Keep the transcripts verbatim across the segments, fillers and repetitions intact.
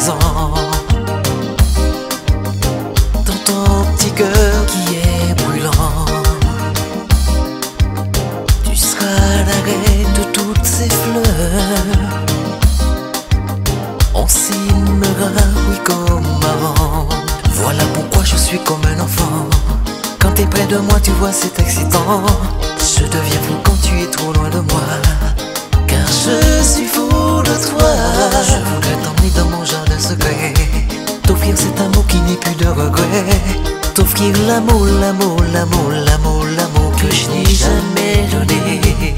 présent dans ton petit cœur qui est brûlant. Tu seras la reine de toutes ces fleurs. On s'aimera, oui, comme avant. Voilà pourquoi je suis comme un enfant. Quand t'es près de moi, tu vois, c'est excitant. Je deviens fou quand tu es trop loin de moi, car je suis fou de toi. Je voudrais t'emmener dans mon jardin secret, t'offrir cet amour qui n'est plus de regret, t'offrir l'amour, l'amour, l'amour, l'amour, l'amour que je n'ai jamais donné.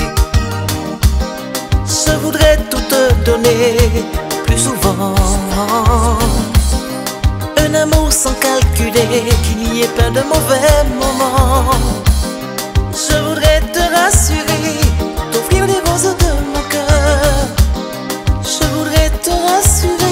Je voudrais tout te donner plus souvent, un amour sans calculer, qu'il n'y ait pas de mauvais moments. Je voudrais te rassurer, t'offrir les roses de mon cœur. Je voudrais te rassurer.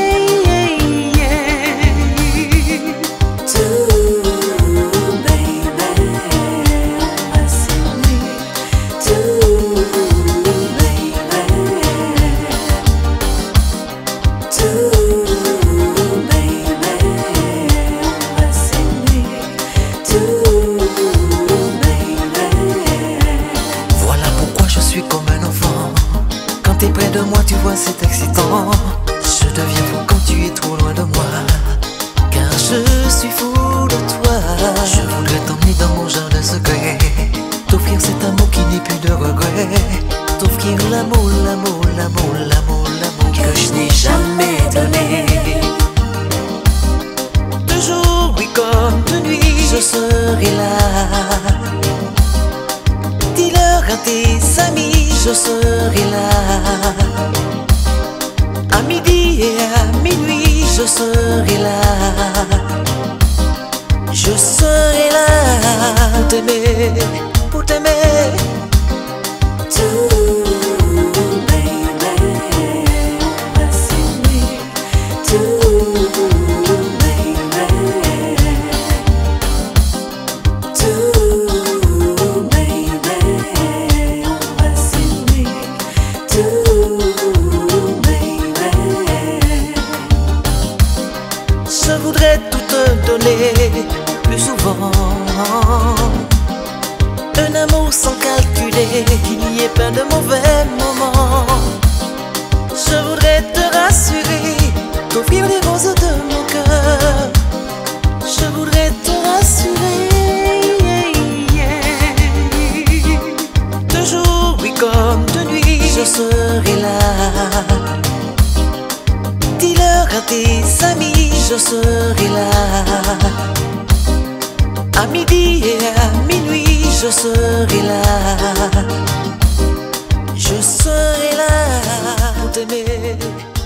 T'es près de moi, tu vois, c'est excitant. Je deviens fou quand tu es trop loin de moi, car je suis fou de toi. Je voudrais t'emmener dans mon jardin secret, t'offrir cet amour qui n'est plus de regret, t'offrir l'amour, l'amour, l'amour, l'amour, l'amour que je n'ai jamais donné. De jour, oui, comme de nuit, je serai là. Dis-leur à tes amis, je serai là. À midi et à minuit, je serai là. Je serai là pour t'aimer, pour t'aimer. Je voudrais tout te donner plus souvent, un amour sans calculer, qu'il n'y ait pas de mauvais moments. Je voudrais te rassurer, t'offrir les roses de mon cœur. Je voudrais te rassurer. De jour, oui, comme de nuit, je serai là. Dis-leur à tes amis, je serai là. À midi et à minuit, je serai là. Je serai là pour t'aimer.